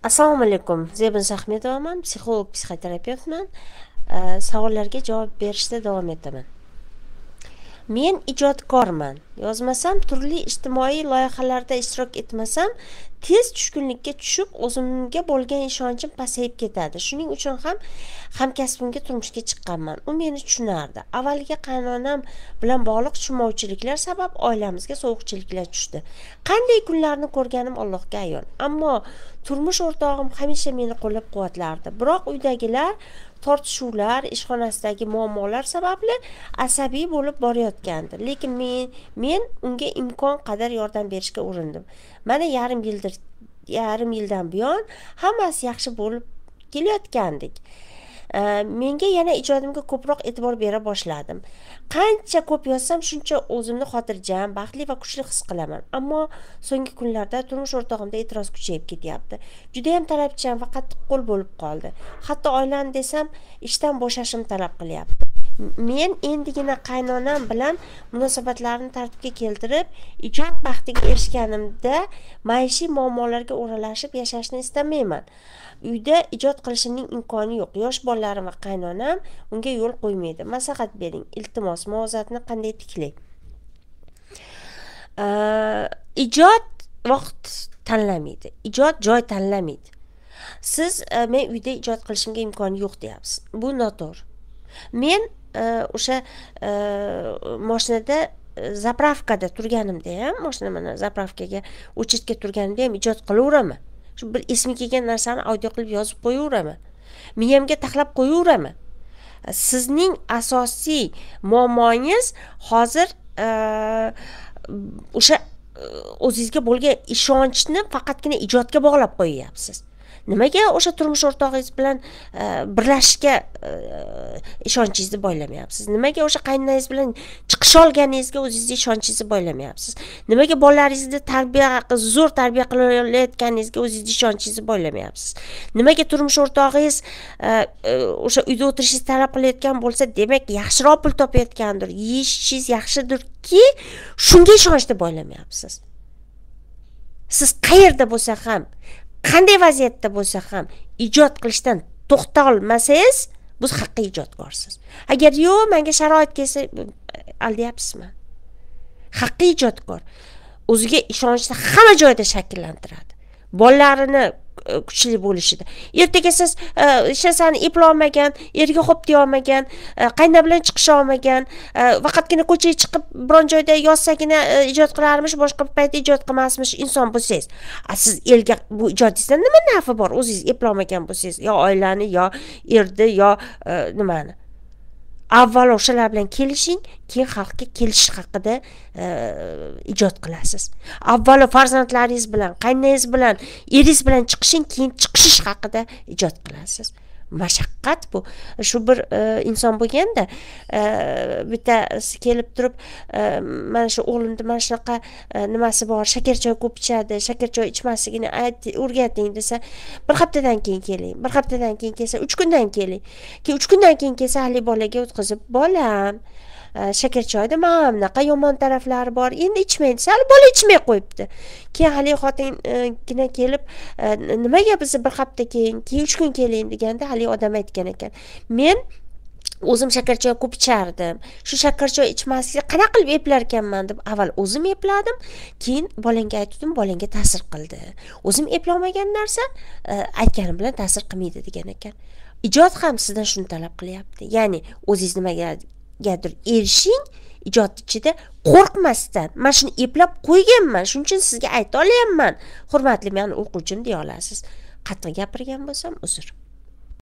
Assalomu alaykum. Zebiniso Ahmedovaman, psixolog, psixoterapeutman. Savollarga javob berishda davom etaman. Men ijodkorman. Yozmasam, turli ijtimoiy loyihalarda ishtirok etmasam, tez tushkunlikka tushib, o'zimga bo'lgan ishonchim pasayib ketadi. Shuning uchun ham hamkasbimga turmushga chiqqanman. U meni tushunardi. Avvaliga qaynonam bilan bog'liq tushunmovchiliklar sabab oilamizga sovuqchiliklar tushdi. Qanday kunlarni ko'rganim Allohga ayon. Ammo turmush o'rtog'im hamisha meni qo'llab-quvvatlardi. Biroq uydagilar tortishuvlar, ishxonasidagi muammolar sababli asabiy bo'lib borayotgandi. Lekin men unga imkon qadar yordam berishga urindim. Mana yarim yildan buyon hammasi yaxshi bo'lib kelayotgandik. Menga yana ijodimga ko'proq e'tibor bera boshladim. Qancha ko'p yozsam, shuncha o'zimni xotirjam, baxtli va kuchli his qilaman. Ammo so'nggi kunlarda turmush o'rtog'imda e'tiroz kuchayib ketyapti. Juda ham talabchan va qattiqqo'l bo'lib qoldi. Hatto oilani desam, ishdan bo'shashim talab qilyapti. Men endigina qaynonam bilan munosabatlarni tartibga keltirib, ijod baxtiga erishganimda maishiy muammolarga o'ralashib yashashni istamayman. Uyda ijod qilishimning imkoni yo'q. Yosh bolalarim va qaynonam unga yo'l qo'ymaydi. Maslahat bering. Iltimos, muvozanatni qanday tiklay? Ijod vaqt tanlamaydi. Ijod joy tanlamaydi. Siz men uyda ijod qilishimga imkoni yo'q deyapsiz. Bu noto'g'ri. Men o'sha mashinada zapravkada turganimda ham, mashina mana zapravkaga o'chirtga turganimda ham ijod qilaveraman. Shu bir esmi kelgan narsani audio qilib yozib qo'yaveraman. Miyamga taxlab qo'yaveraman. Sizning asosiy muammongiz hozir o'sha o'zingizga bo'lgan ishonchni faqatgina ijodga bog'lab qo'yyapsiz. Nimaga o'sha turmush o'rtog'ingiz bilan birlashishga ishonchingizni boylamayapsiz? Nimaga o'sha qaynonangiz bilan chiqish olganingizga o'zingizga ishonchingizni boylamayapsiz? Nimaga bolalaringizni zo'r tarbiya qilayotganingizga o'zingizga ishonchingizni boylamayapsiz? Nimaga turmush o'rtog'ingiz o'sha uyda o'tirishingizni talab qilayotgan bo'lsa, demak yaxshiroq pul topayotgandir, yeyishingiz yaxshidirki, shunga ishonchni boylamayapsiz. Siz qayerda bo'lsa ham, qanday vaziyatda bo'lsa ham ijod qilishdan to'xta olmasangiz, siz haqiqiy ijodkorsiz. Agar yo'q, menga sharoit kelsa, aldayapsizmi? Haqiqiy ijodkor o'ziga ishonchni hamma joyda shakllantiradi. Bolalarini kuchli bo'lishida. Ertaga siz ishlasani eplolmagan, erga xo'p deya olmagan, qayna bilan chiqisha olmagan, faqatgina ko'chaga chiqib biron joyda yozsagina ijod qilarmish, boshqa paytda ijod qilmasmish inson bo'lsangiz, siz elga bu ijodingizdan nima nafi bor? O'zingiz eplolmagan bo'lsangiz, yo oilani, yo erni, yo nimani. Avvalo o'shalar bilan kelishing, keyin xalqqa kelishish haqida ijod qilasiz. Avvalo farzandlaringiz bilan, qaynanangiz bilan, eringiz bilan chiqishing, keyin chiqishish haqida ijod qilasiz. Mashaqqat bu. Shu bir inson bo'lganda, bittasi kelib turib, mana shu o'g'limda mana shunaqa nimasi bor, shakar choy ko'p ichadi, shakar choy ichmasligini o'rgating desa, bir haftadan keyin keling, bir haftadan keyin kelsa, 3 kundan keling. Keyin 3 kundan keyin kelsa, hali bolaga o'tkazib, bolam, shakar choyda mana bunaqa yomon taraflari bor, endi ichmaydi desa, hali bola ichmay qo'yibdi. Keyin hali xotingina kelib, nimaga biz bir hafta keyin 3 kun keling deganda, hali odam aytgan ekan, men o'zim shakar choy ko'p ichardim. Shu shakar choy ichmaslikka qanaqa qilib eplar ekanman deb avval o'zim epladim, keyin bolangga aytdim, bolangga ta'sir qildi. O'zim eplolmagan narsa aytganim bilan ta'sir qilmaydi degan ekan. Ijod ham sizdan shuni talab qilyapti. Ya'ni o'zingiz nimagadir erishing, ijod ichida qo'rqmasdan, men shuni eplab qo'yganman, shuning uchun sizga ayta olyapman. Hurmatli meni o'quvchim deya olasiz. Qattiq gapirgan bo'lsam, uzr.